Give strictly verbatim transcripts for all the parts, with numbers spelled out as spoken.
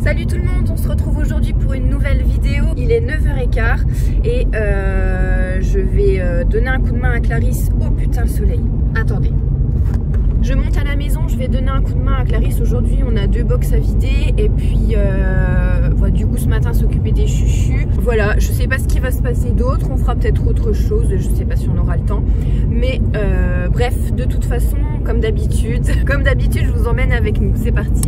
Salut tout le monde, on se retrouve aujourd'hui pour une nouvelle vidéo. Il est neuf heures quinze et euh, je vais euh, donner un coup de main à Clarisse. Oh putain le soleil. Attendez. Je monte à la maison, je vais donner un coup de main à Clarisse. Aujourd'hui on a deux box à vider et puis euh, voilà, du coup ce matin s'occuper des chuchus. Voilà, je sais pas ce qui va se passer d'autre, on fera peut-être autre chose, je sais pas si on aura le temps. Mais euh, bref, de toute façon, comme d'habitude, comme d'habitude je vous emmène avec nous, c'est parti.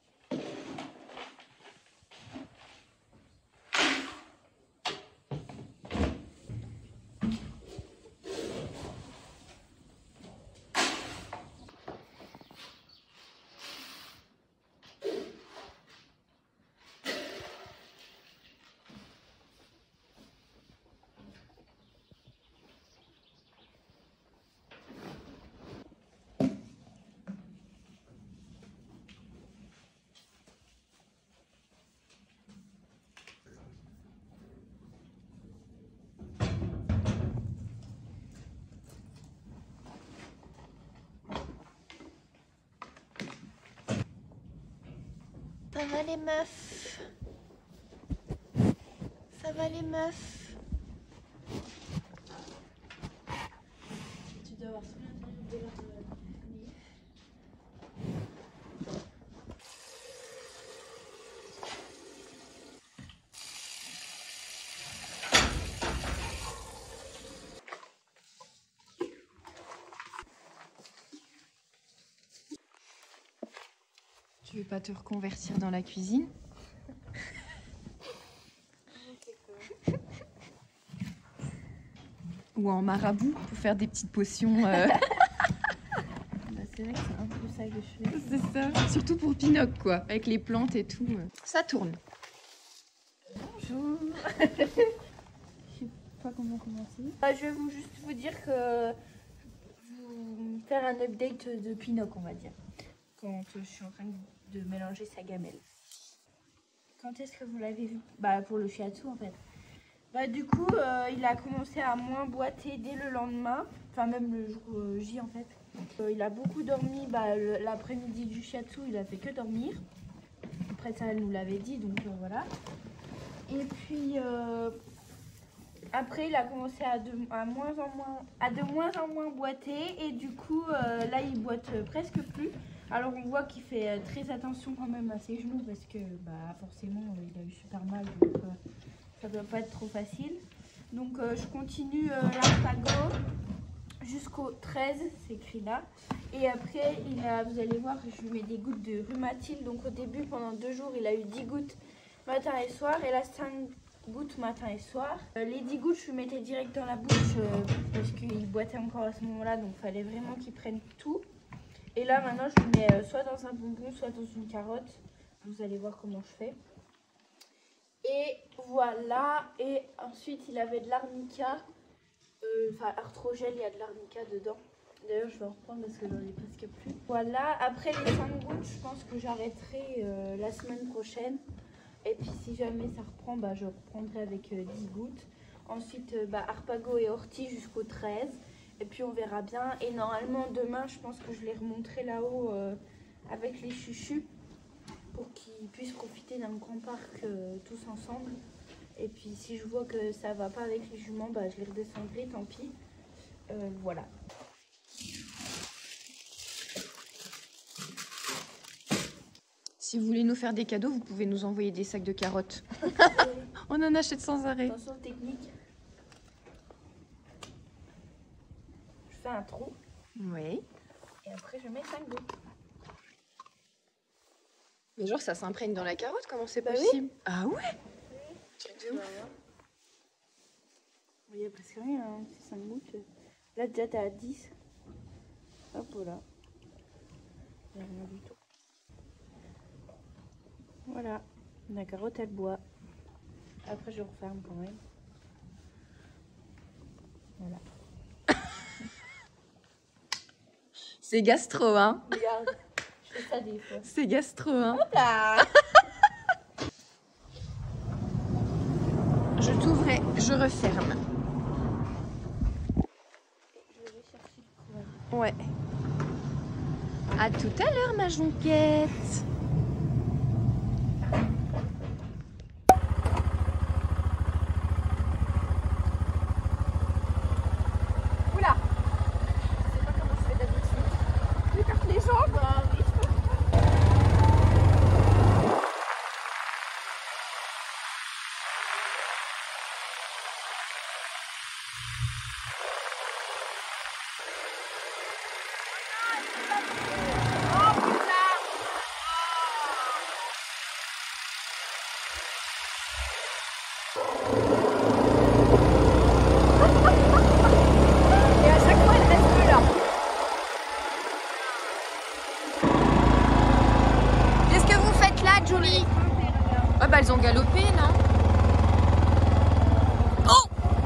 Ça va les meufs? Ça va les meufs? Tu dois avoir soulevé un peu de l'heure. Tu veux pas te reconvertir dans la cuisine? Ou en marabout pour faire des petites potions euh... Bah, c'est vrai que c'est un peu ça que je fais. C'est ça, surtout pour Pinoc quoi, avec les plantes et tout. Ça tourne. Bonjour. Je sais pas comment commencer. Bah, je vais vous juste vous dire que vous faire un update de Pinoc, on va dire. Quand je suis en train de mélanger sa gamelle. Quand est-ce que vous l'avez vu? Bah pour le shiatsu en fait. Bah du coup euh, il a commencé à moins boiter dès le lendemain, enfin même le jour euh, J en fait. Euh, il a beaucoup dormi, bah, l'après-midi du shiatsu il a fait que dormir. Après ça elle nous l'avait dit donc euh, voilà. Et puis euh, après il a commencé à de, à moins en moins, à de moins en moins boiter et du coup euh, là il boite presque plus. Alors on voit qu'il fait très attention quand même à ses genoux parce que bah, forcément il a eu super mal donc euh, ça doit pas être trop facile. Donc euh, je continue euh, l'Arpago jusqu'au treize, c'est écrit là. Et après il a, vous allez voir, je lui mets des gouttes de Rhumatil. Donc au début pendant deux jours il a eu dix gouttes matin et soir et là cinq gouttes matin et soir. Euh, les dix gouttes je lui mettais direct dans la bouche euh, parce qu'il boitait encore à ce moment là donc il fallait vraiment qu'il prenne tout. Et là maintenant je le mets soit dans un bonbon, soit dans une carotte. Vous allez voir comment je fais. Et voilà. Et ensuite il avait de l'arnica. Euh, enfin arthrogel, il y a de l'arnica dedans. D'ailleurs je vais en reprendre parce que j'en ai presque plus. Voilà. Après les cinq gouttes, je pense que j'arrêterai euh, la semaine prochaine. Et puis si jamais ça reprend, bah, je reprendrai avec euh, dix gouttes. Ensuite euh, bah, Arpago et ortie jusqu'au treize. Et puis on verra bien. Et normalement demain je pense que je les remonterai là-haut euh, avec les chuchus pour qu'ils puissent profiter d'un grand parc euh, tous ensemble. Et puis si je vois que ça va pas avec les juments, bah, je les redescendrai, tant pis. Euh, voilà. Si vous voulez nous faire des cadeaux, vous pouvez nous envoyer des sacs de carottes. On en achète sans arrêt. Attention technique. Je fais un trou. Oui. Et après je mets cinq gouttes. Mais genre ça s'imprègne dans la carotte, comment c'est bah possible? Oui. Ah ouais? Truc de ouf. Il n'y a presque rien, hein. C'est cinq gouttes. Là déjà t'es à dix. Hop voilà. Il n'y a rien du tout. Voilà. La carotte elle boit. Après je referme quand même. Voilà. C'est gastro, hein? Regarde, je fais ça des fois. C'est gastro, hein? Hop là. Je t'ouvrais, je referme. Je vais chercher le courage. Ouais. À tout à l'heure, ma jonquette. Ah bah elles ont galopé, non? Oh!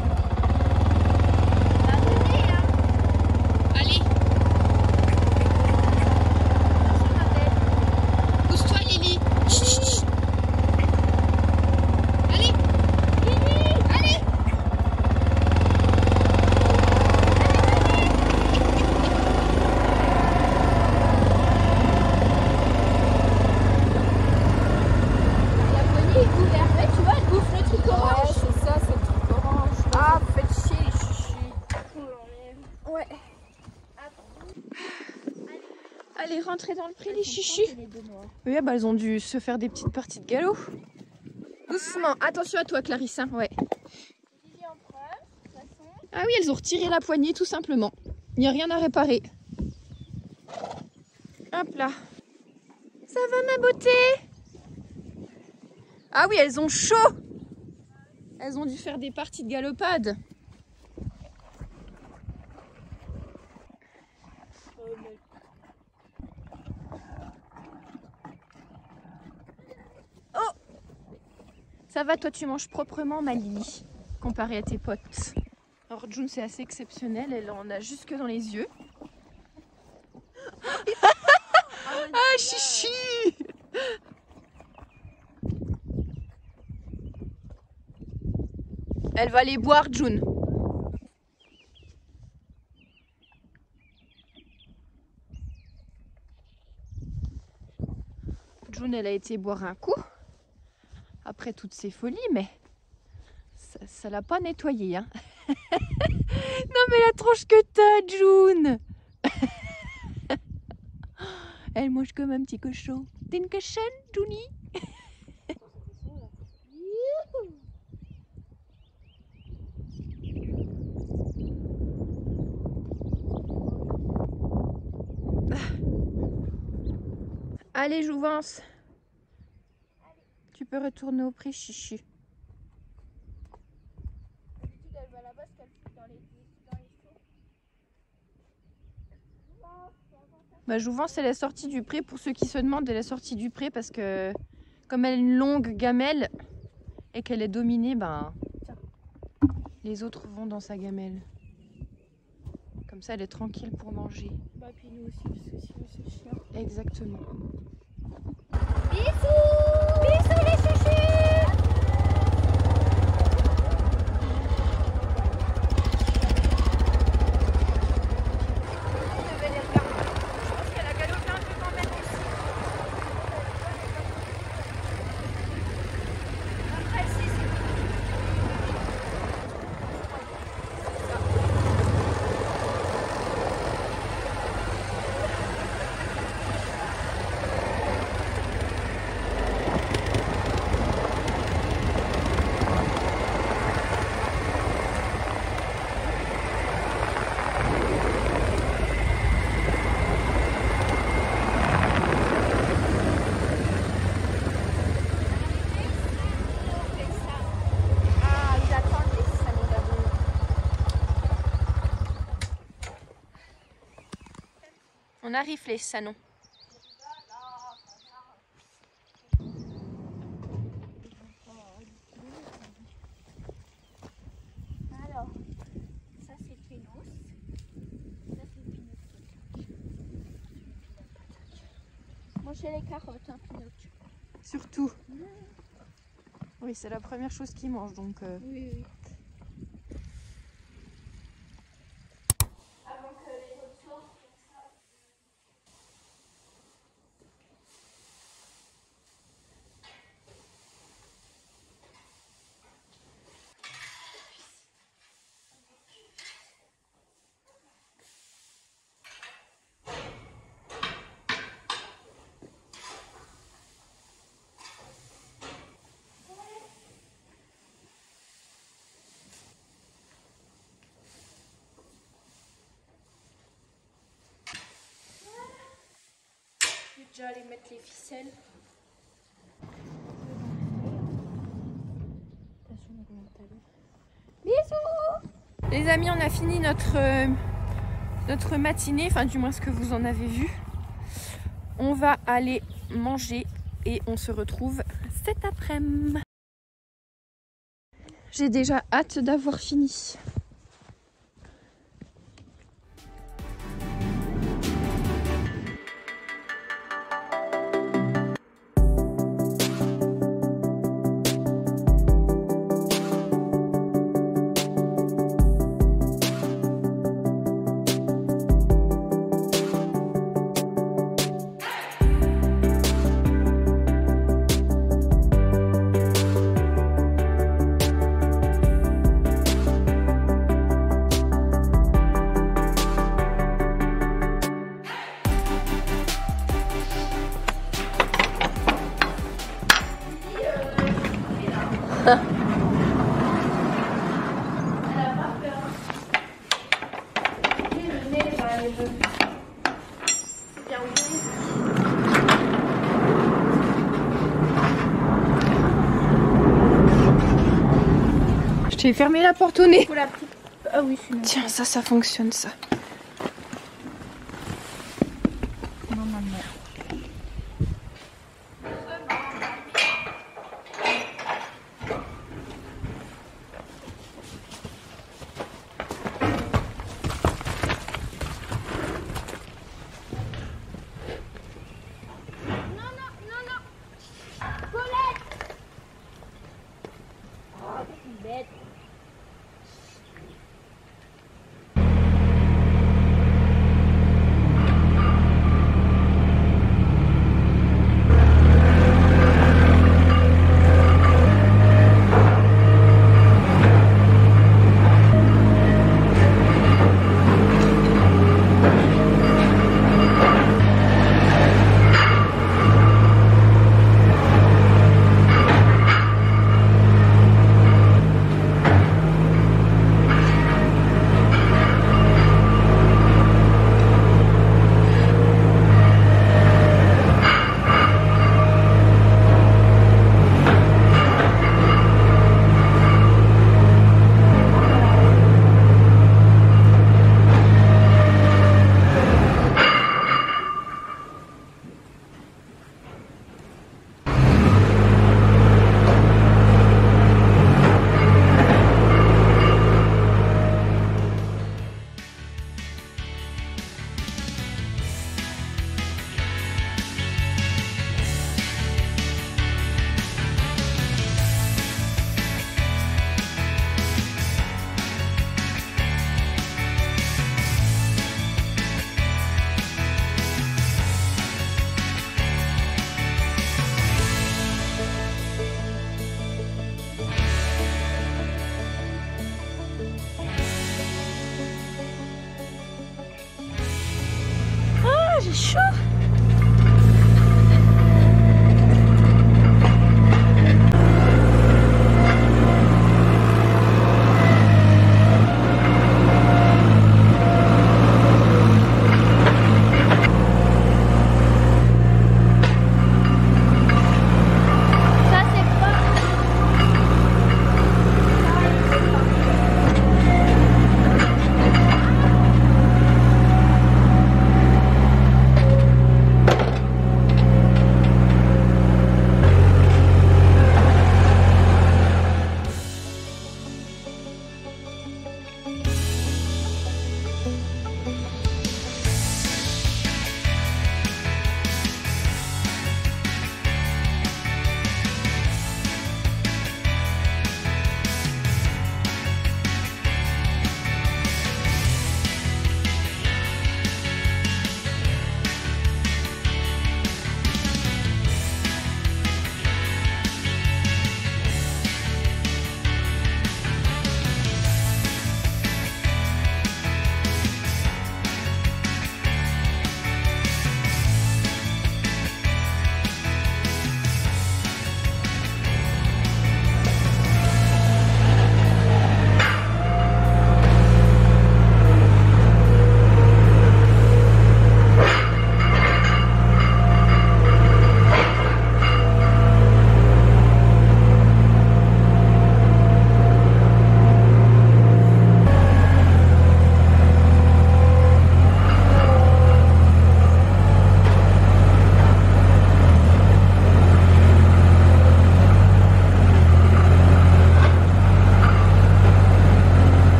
Allez! Pousse-toi, Lily! Chut, chut, chut. Allez! Lily! Allez! Allez, rentrez dans le pré, les chichis. Oui, bah, elles ont dû se faire des petites parties de galop. Doucement. Attention à toi, Clarissa. Ouais. Ah oui, elles ont retiré la poignée, tout simplement. Il n'y a rien à réparer. Hop là. Ça va, ma beauté? Ah oui, elles ont chaud. Elles ont dû faire des parties de galopade. Ça va, toi tu manges proprement, ma Lily, comparé à tes potes. Alors June, c'est assez exceptionnel, elle en a jusque dans les yeux. Ah, chichi! Elle va aller boire, June. June, elle a été boire un coup. Après toutes ces folies, mais ça l'a pas nettoyé, hein. Non mais la tronche que t'as, June. Elle mange comme un petit cochon. T'es une cochonne, Junie? Allez, Jouvence. Tu peux retourner au pré, chichi. Bah, Jouvence, elle est sortie du pré. Pour ceux qui se demandent, elle est sortie du pré parce que comme elle a une longue gamelle et qu'elle est dominée, ben, les autres vont dans sa gamelle. Comme ça, elle est tranquille pour manger. Bah, puis nous aussi, parce que sinon c'est chiant. Exactement. Bisous! Bisous les chouchous! On arrive les salons. Alors, ça c'est Pénos. Ça c'est Pinocchio. Mangez les carottes, hein, Pinocchio. Surtout. Mmh. Oui, c'est la première chose qu'il mange, donc... Euh... Oui, oui. Je vais déjà aller mettre les ficelles. Bisous! Les amis, on a fini notre, euh, notre matinée, enfin du moins ce que vous en avez vu. On va aller manger et on se retrouve cet après-midi. J'ai déjà hâte d'avoir fini. Je t'ai fermé la porte au nez. Pour la petite... Ah oui, sinon. Tiens, ça, ça fonctionne ça. Non, non, non. Bête.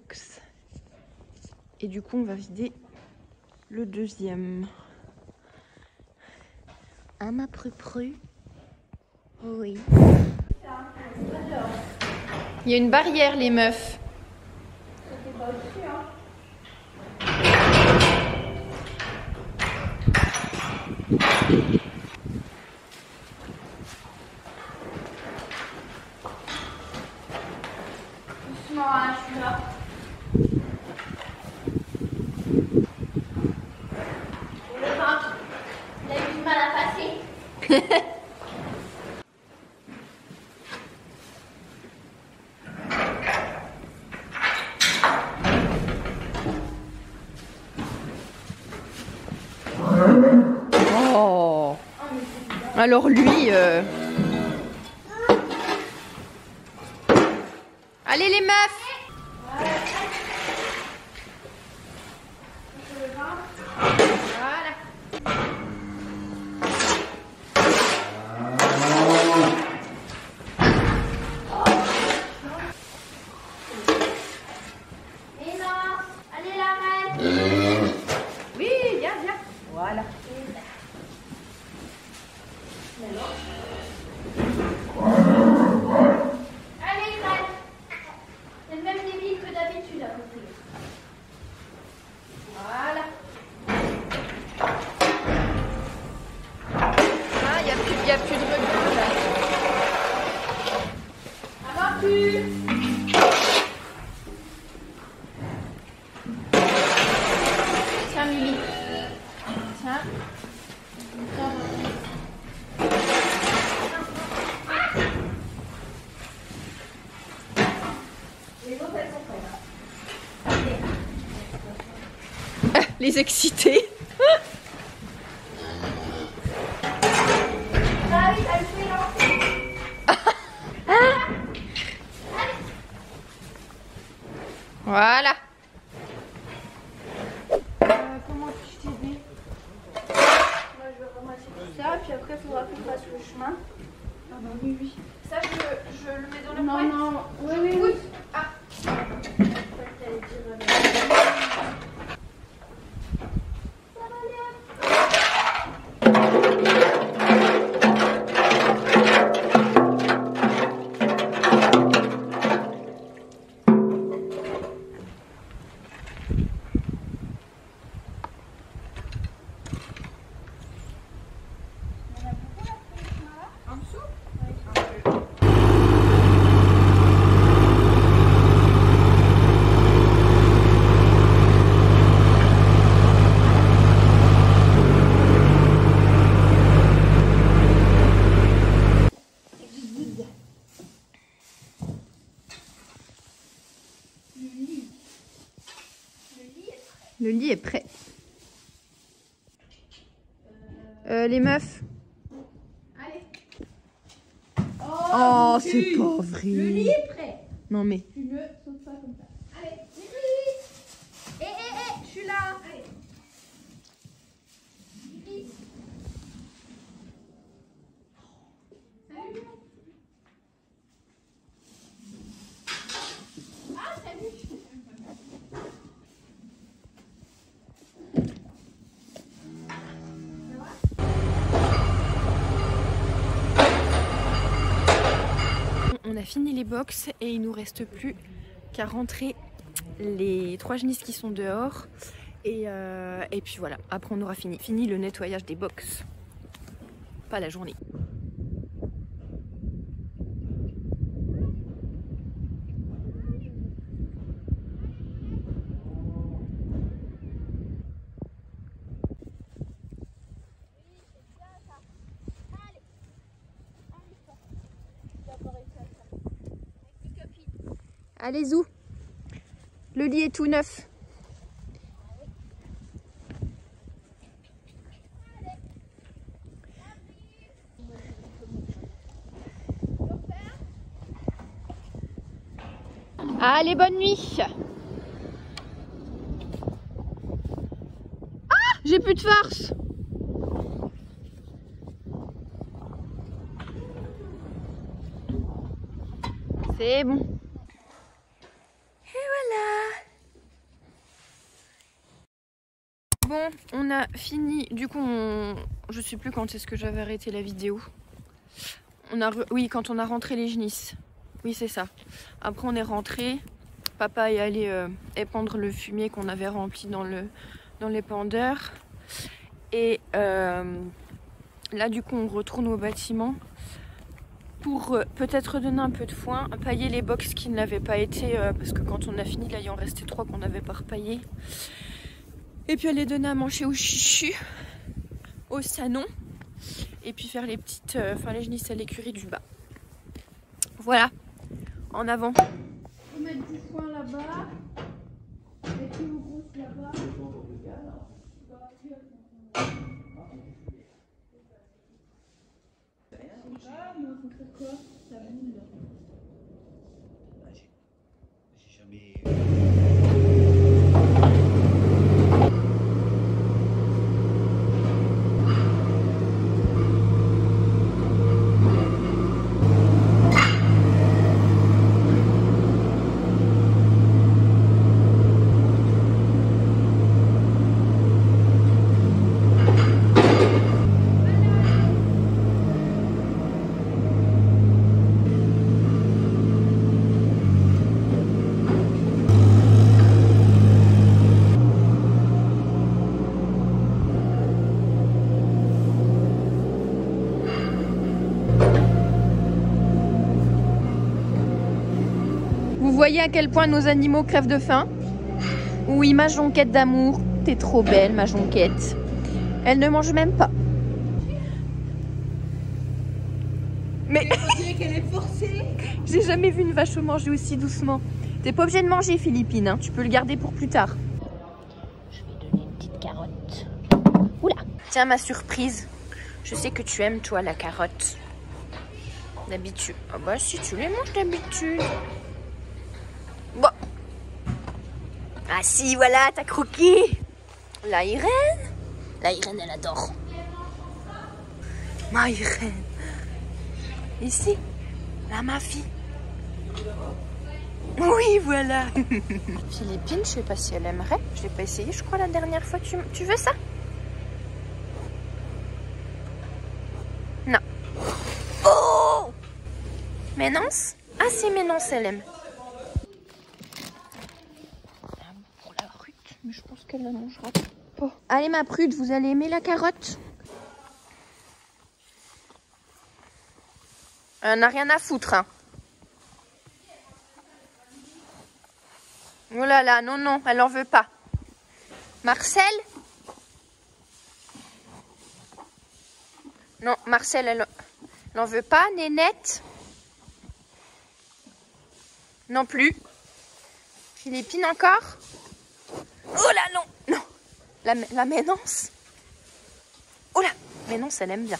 box. Et du coup, on va vider le deuxième. À ma pru-pru. Oui. Il y a une barrière, les meufs. Doucement, hein, je suis là. Et le ventre, il a eu du mal à passer. Oh. Alors lui... Euh... Allez les meufs! Voilà. Allez, Greg. C'est le même débit que d'habitude à peu près. Voilà. Ah, il n'y a, plus, y a plus de regard là. Ça va plus. Tiens, Mimi. Tiens. Les autres, elles sont prêtes. Les excités. Ah oui, elle fait lancer. Voilà. Euh, comment puis-je t'aider? Moi, je vais ramasser tout ça, puis après, il faudra qu'on fasse le chemin. Ah bah oui, oui. Ça, je, je le mets dans le Non, poêle. non, oui, oui, oui. Ah. Je crois que t'allais dire, euh, En dessous? Le lit est prêt. Euh, les meufs. Allez. Oh, c'est pas vrai. Le lit est prêt. Non mais. Tu ne sautes pas comme ça. Allez, Mimi. Eh, eh, eh, je suis là. Allez. Mimi. Salut. Ah, salut. On a fini les box et il nous reste plus qu'à rentrer les trois genisses qui sont dehors et, euh, et puis voilà, après on aura fini. Fini le nettoyage des box. Pas la journée. Allez Zou, le lit est tout neuf. Allez, bonne nuit. Ah, j'ai plus de force. C'est bon. Et voilà. Bon, on a fini. Du coup, on... je sais plus quand est-ce que j'avais arrêté la vidéo. On a re... Oui, quand on a rentré les génisses. Oui, c'est ça. Après, on est rentré. Papa est allé euh, épandre le fumier qu'on avait rempli dans le dans l'épandeur. Et euh, là, du coup, on retourne au bâtiment pour euh, peut-être donner un peu de foin, pailler les box qui ne l'avaient pas été, euh, parce que quand on a fini, là, il en restait trois qu'on n'avait pas repaillé. Et puis aller donner à manger au chichu, au sanon, et puis faire les petites, enfin euh, les génisses à l'écurie du bas. Voilà, en avant. On va mettre du foin là-bas, et puis on gonfle là-bas. Ah, mais on fait quoi? Ça boule. J'ai jamais... Vous voyez à quel point nos animaux crèvent de faim? Oui, ma jonquette d'amour, t'es trop belle, ma jonquette. Elle ne mange même pas. Mais On dirait qu'elle est forcée. j'ai jamais vu une vache manger aussi doucement. T'es pas obligé de manger, Philippine, hein. Tu peux le garder pour plus tard. Je vais donner une petite carotte. Oula. Tiens, ma surprise. Je sais que tu aimes, toi, la carotte. D'habitude. Ah bah si, tu les manges d'habitude. Bon. Ah si, voilà, t'as croqué. La Irène. La Irène, elle adore. Ma Irène. Ici, là, ma fille. Oui, voilà. Philippine, je sais pas si elle aimerait. Je l'ai pas essayé, je crois, la dernière fois. Tu, tu veux ça? Non. Oh! Ménance? Ah si, Ménance, elle aime. Pour la prude, mais je pense qu'elle la mangera pas. Allez, ma prude, vous allez aimer la carotte? Elle n'a rien à foutre, hein. Oh là là, non, non, elle en veut pas. Marcel? Non, Marcel, elle n'en veut pas. Nénette? Non plus. Philippine encore? Oh là, non, non. La, la Ménance? Oh là, Ménance, elle aime bien.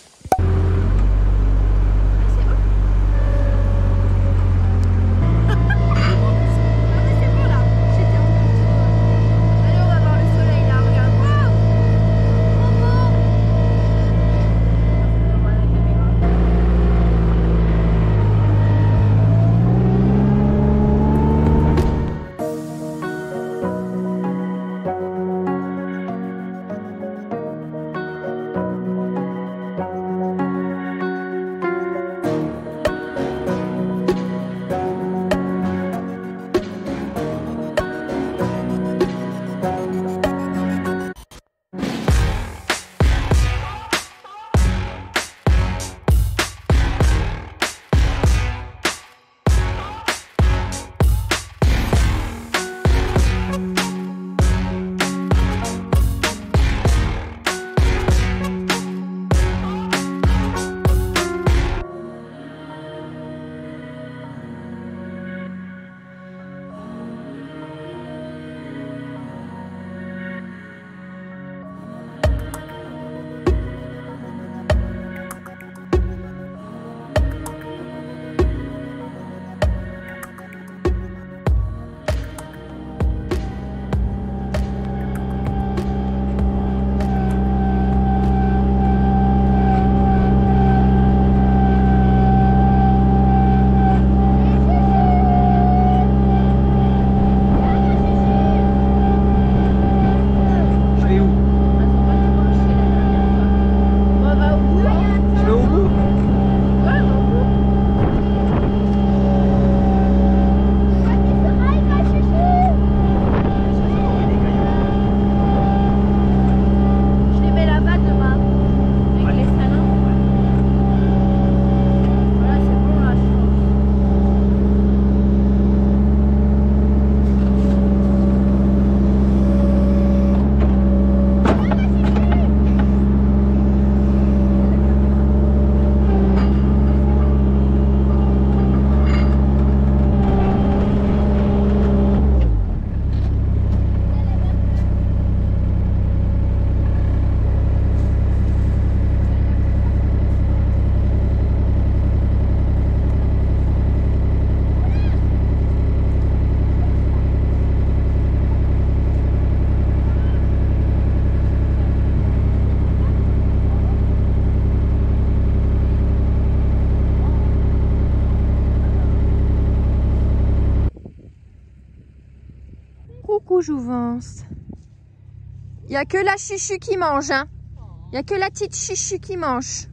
où, Jouvence? Il n'y a que la chuchu qui mange, hein. Il n'y a que la petite chuchu qui mange.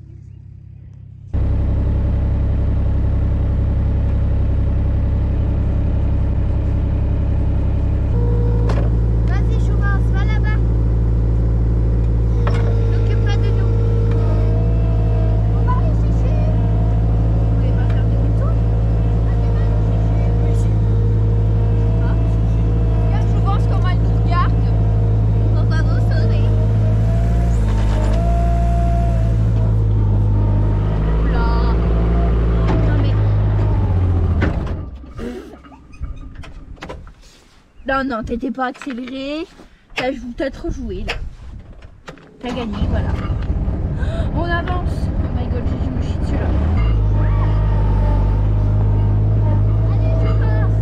Non, non, t'étais pas accéléré. T'as t'as trop joué là. T'as gagné, voilà. On avance. Oh my god, je me chie dessus là. Allez, je passe.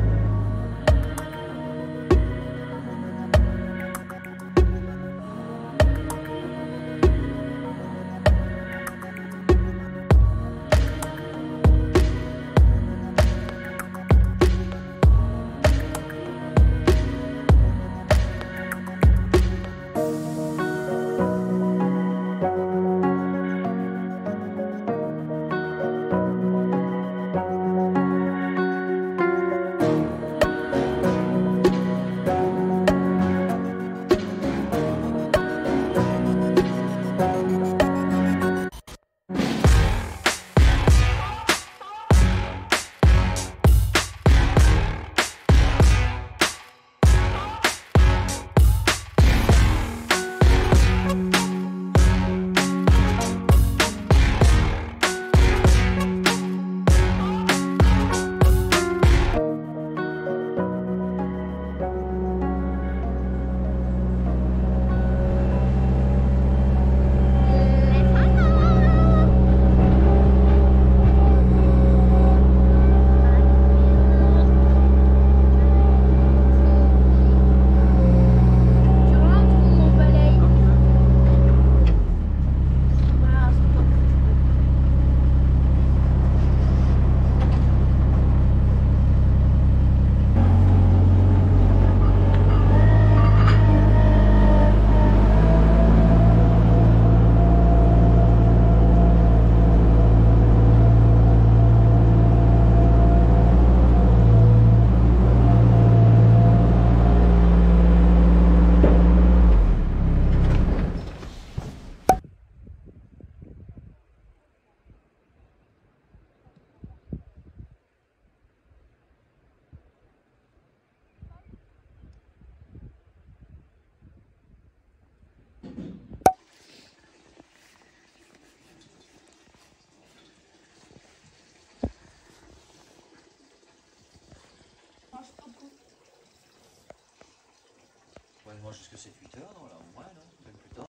On mange jusqu'à sept huit heures, non, là, au moins, non? Même plus tard.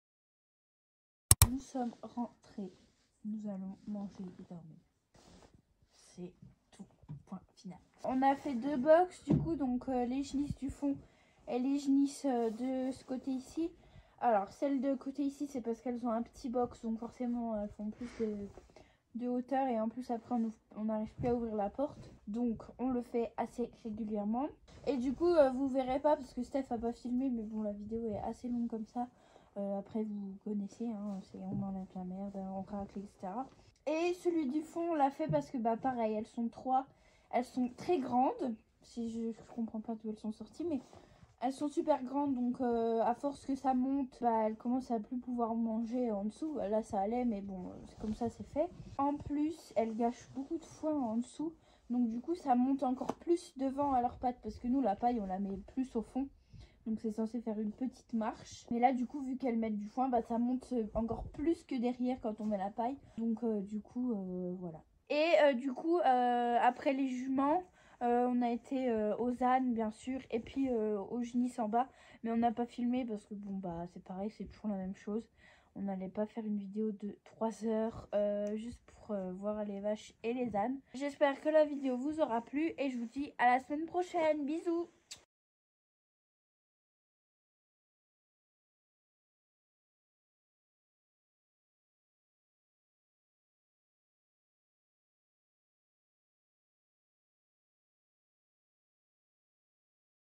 Nous sommes rentrés. Nous allons manger et dormir. C'est tout. Point final. On a fait deux box du coup, donc euh, les genisses du fond et les genisses euh, de ce côté ici. Alors celles de côté ici, c'est parce qu'elles ont un petit box, donc forcément elles font plus de, de hauteur et en plus après on n'arrive plus à ouvrir la porte. Donc on le fait assez régulièrement. Et du coup euh, vous verrez pas parce que Steph a pas filmé, mais bon la vidéo est assez longue comme ça. Euh, après vous connaissez, hein, c'est on enlève la merde, on racle, et cetera. Et celui du fond on l'a fait parce que bah pareil, elles sont trois, elles sont très grandes. Si je, je comprends pas d'où elles sont sorties, mais elles sont super grandes, donc euh, à force que ça monte, bah, elles commencent à plus pouvoir manger en dessous. Là ça allait, mais bon, c'est comme ça c'est fait. En plus, elles gâchent beaucoup de foin en dessous, donc du coup ça monte encore plus devant à leurs pattes, parce que nous la paille on la met plus au fond. Donc c'est censé faire une petite marche. Mais là du coup vu qu'elles mettent du foin, bah, ça monte encore plus que derrière quand on met la paille. Donc euh, du coup euh, voilà. Et euh, du coup euh, après les juments, euh, on a été euh, aux ânes bien sûr. Et puis euh, aux genisses en bas. Mais on n'a pas filmé parce que bon bah c'est pareil, c'est toujours la même chose. On n'allait pas faire une vidéo de trois heures euh, juste pour euh, voir les vaches et les ânes. J'espère que la vidéo vous aura plu. Et je vous dis à la semaine prochaine. Bisous.